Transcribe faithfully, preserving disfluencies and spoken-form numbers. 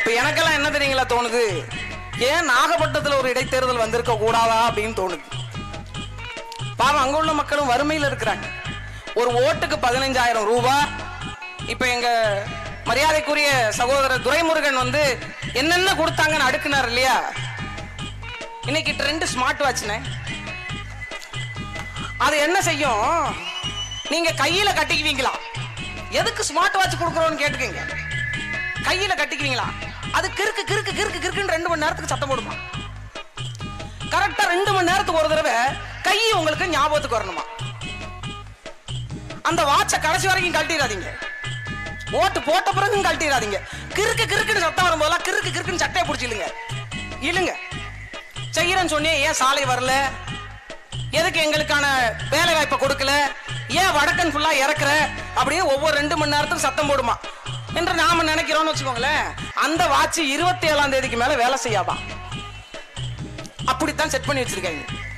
இப்ப எனக்கெல்லாம் என்ன தெரியுங்களா தோணுது, ஏன் நாகப்பட்டினத்துல ஒரு இடைத்தேர்தல் வந்திருக்க கூடாதா அப்படின்னு தோணுது. பாவம் அங்க உள்ள மக்களும் வறுமையில் இருக்கிறாங்க. ஒரு ஓட்டுக்கு பதினைஞ்சாயிரம் ரூபாய். இப்ப எங்க மரியாதைக்குரிய சகோதரர் துரைமுருகன் வந்து என்னென்ன கொடுத்தாங்கன்னு அடுக்குனார் இல்லையா. இன்னைக்கு ட்ரெண்ட் ஸ்மார்ட் வாட்ச்னே, அது என்ன செய்யும், நீங்க கையில கட்டிக்குவீங்களா, எதுக்கு ஸ்மார்ட் வாட்ச் கொடுக்குறோம்னு கேட்டுக்கீங்க, கையில கட்டிக்குவீங்களா, அது கிறுக்கு கிறுக்கு கிறுக்கு கிறுக்குன்னு ரெண்டு மணி நேரத்துக்கு சத்தம் போடுமா. கரெக்டா ரெண்டு மணி நேரத்துக்கு ஒரு தடவை கை உங்களுக்கு ஞாபகத்துக்கு வரணுமா. அந்த வாட்சை கடைசி வரைக்கும் கழட்டிடாதீங்க, ஓட்டு போட்ட பிறகும் கழட்டிடாதீங்க. கிறுக்கு கிறுக்குன்னு சத்தம் வரும்போதெல்லாம் கிறுக்கு கிறுக்குன்னு சட்டையை பிடிச்சி இழுங்க இழுங்க. செய்யறேன்னு சொன்னே, ஏன் சாலை வரல, எதுக்கு எங்களுக்கான வேலை வாய்ப்பை கொடுக்கல, ஏன் வடக்கன் ஃபுல்லா இறக்குற அப்படின்னு ஒவ்வொரு ரெண்டு மணி நேரத்துக்கு சத்தம் போடுமா என்று நாம நினைக்கிறோம்னு வச்சுக்கோங்களேன். அந்த வாட்ச் இருபத்தி ஏழாம் தேதிக்கு மேல வேலை செய்யாதான், அப்படித்தான் செட் பண்ணி வச்சிருக்காங்க.